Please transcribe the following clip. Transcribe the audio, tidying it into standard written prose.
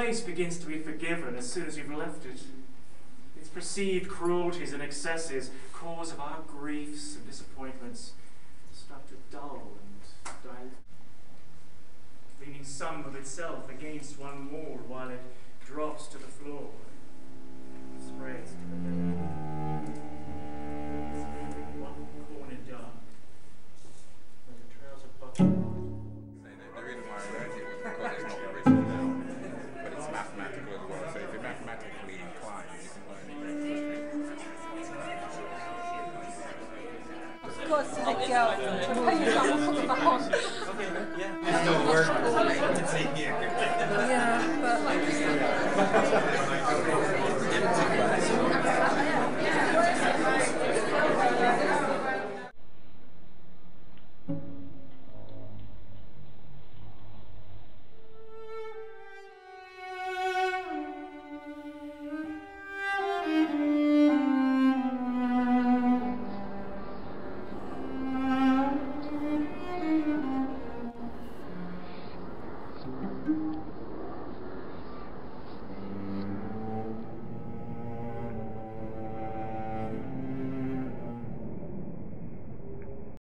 place begins to be forgiven as soon as you've left it. Its perceived cruelties and excesses, cause of our griefs and disappointments, start to dull and dilute, leaning some of itself against one wall while it drops to the floor, spreads to the bed. It's leaving one corner dark, where the trails of butter. The reason why I wrote it was because it's not original, but it's mathematical as well. So if you're mathematically inclined, you can learn it. Of course, the girl. Oh, you can't put it back on. Okay, yeah. It's no work. It's like